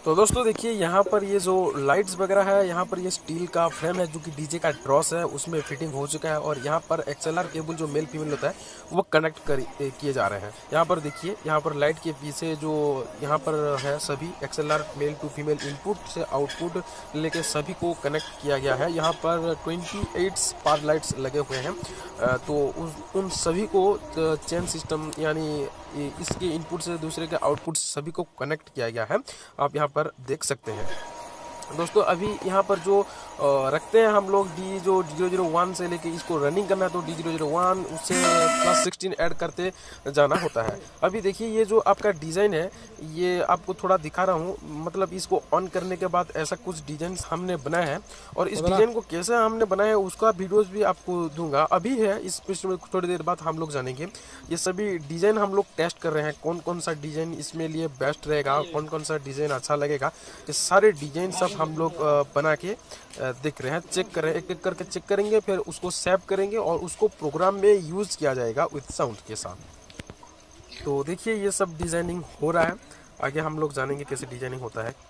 तो दोस्तों देखिए यहाँ पर ये जो लाइट्स वगैरह है, यहाँ पर ये स्टील का फ्रेम है जो कि डीजे का ड्रॉस है उसमें फिटिंग हो चुका है। और यहाँ पर एक्सएलआर केबल जो मेल फीमेल होता है वो कनेक्ट किए जा रहे हैं। यहाँ पर देखिए, यहाँ पर लाइट के पीछे जो यहाँ पर है सभी XLR male to female input से आउटपुट लेके सभी को कनेक्ट किया गया है। यहाँ पर 28 स्पार लाइट्स लगे हुए हैं। तो उन सभी को चेन सिस्टम यानी इसके इनपुट से दूसरे के आउटपुट सभी को कनेक्ट किया गया है। आप यहाँ पर देख सकते हैं दोस्तों। अभी यहाँ पर जो रखते हैं हम लोग डी जो 001 से लेके इसको रनिंग करना है तो D001 उससे +16 ऐड करते जाना होता है। अभी देखिए ये जो आपका डिज़ाइन है ये आपको थोड़ा दिखा रहा हूँ, मतलब इसको ऑन करने के बाद ऐसा कुछ डिज़ाइन हमने बनाया है। और इस डिज़ाइन को कैसे हमने बनाया है उसका वीडियोस भी आपको दूंगा, अभी है इस पृष्ठ में थोड़ी देर बाद हम लोग जानेंगे। ये सभी डिज़ाइन हम लोग टेस्ट कर रहे हैं, कौन कौन सा डिज़ाइन इसमें लिए बेस्ट रहेगा, कौन कौन सा डिज़ाइन अच्छा लगेगा। ये सारे डिज़ाइन सब हम लोग बना के देख रहे हैं, चेक कर रहे हैं, एक एक करके चेक करेंगे, फिर उसको सेव करेंगे और उसको प्रोग्राम में यूज़ किया जाएगा विद साउंड के साथ। तो देखिए ये सब डिज़ाइनिंग हो रहा है, आगे हम लोग जानेंगे कैसे डिज़ाइनिंग होता है।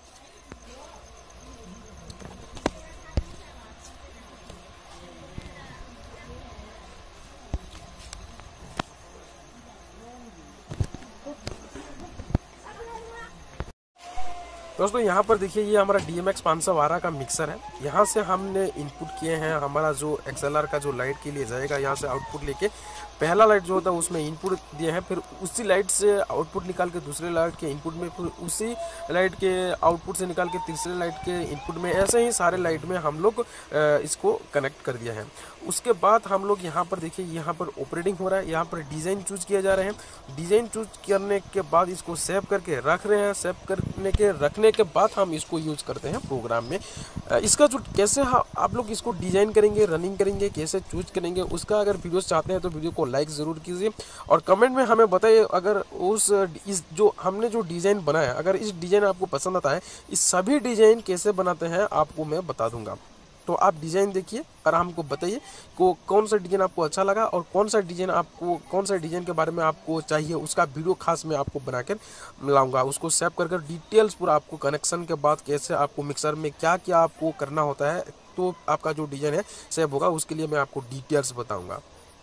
दोस्तों यहाँ पर देखिए ये हमारा DMX 512 का मिक्सर है। यहाँ से हमने इनपुट किए हैं हमारा जो XLR का जो लाइट के लिए जाएगा, यहाँ से आउटपुट लेके पहला लाइट जो होता है उसमें इनपुट दिए हैं, फिर उसी लाइट से आउटपुट निकाल के दूसरे लाइट के इनपुट में, फिर उसी लाइट के आउटपुट से निकाल के तीसरे लाइट के इनपुट में, ऐसे ही सारे लाइट में हम लोग इसको कनेक्ट कर दिया है। उसके बाद हम लोग यहाँ पर देखिए यहाँ पर ऑपरेटिंग हो रहा है, यहाँ पर डिज़ाइन चूज किए जा रहे हैं। डिज़ाइन चूज करने के बाद इसको सेव करके रख रहे हैं, सेव करने के रखने के बाद हम इसको यूज करते हैं प्रोग्राम में। इसका जो कैसे आप लोग इसको डिज़ाइन करेंगे, रनिंग करेंगे, कैसे चूज करेंगे, उसका अगर वीडियोस चाहते हैं तो वीडियो को लाइक ज़रूर कीजिए और कमेंट में हमें बताइए। अगर इस जो हमने जो डिज़ाइन बनाया, अगर इस डिज़ाइन आपको पसंद आता है, इस सभी डिज़ाइन कैसे बनाते हैं आपको मैं बता दूंगा। तो आप डिज़ाइन देखिए और हमको बताइए को कौन सा डिज़ाइन आपको अच्छा लगा और कौन सा डिज़ाइन के बारे में आपको चाहिए, उसका वीडियो खास मैं आपको बनाकर लाऊंगा। उसको सेव कर डिटेल्स पूरा आपको कनेक्शन के बाद कैसे आपको मिक्सर में क्या क्या आपको करना होता है, तो आपका जो डिज़ाइन है सेव होगा, उसके लिए मैं आपको डिटेल्स बताऊँगा।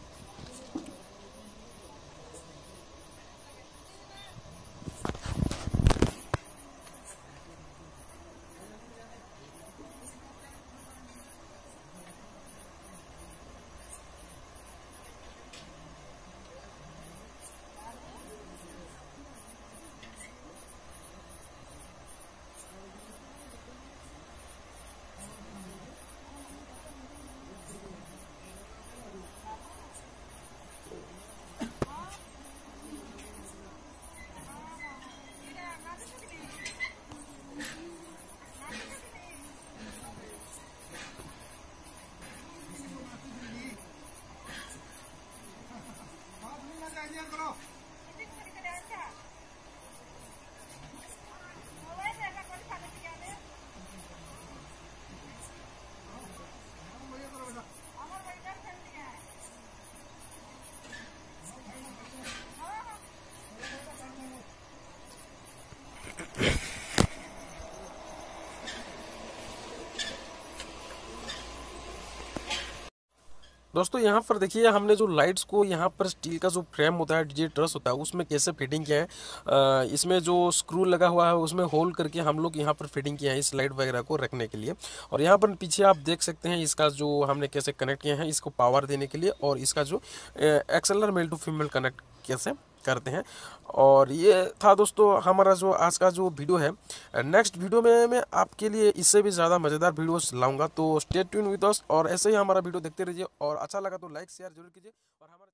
दोस्तों यहाँ पर देखिए हमने जो लाइट्स को यहाँ पर स्टील का जो फ्रेम होता है, डीजे ट्रस होता है, उसमें कैसे फिटिंग किया है। इसमें जो स्क्रू लगा हुआ है उसमें होल करके हम लोग यहाँ पर फिटिंग किया है इस लाइट वगैरह को रखने के लिए। और यहाँ पर पीछे आप देख सकते हैं इसका जो हमने कैसे कनेक्ट किया है इसको पावर देने के लिए, और इसका जो XLR male to female connect कैसे करते हैं। और ये था दोस्तों हमारा जो आज का जो वीडियो है। नेक्स्ट वीडियो में मैं आपके लिए इससे भी ज़्यादा मज़ेदार वीडियोस लाऊंगा, तो स्टे ट्यून विद अस और ऐसे ही हमारा वीडियो देखते रहिए। और अच्छा लगा तो लाइक शेयर जरूर कीजिए और हमारे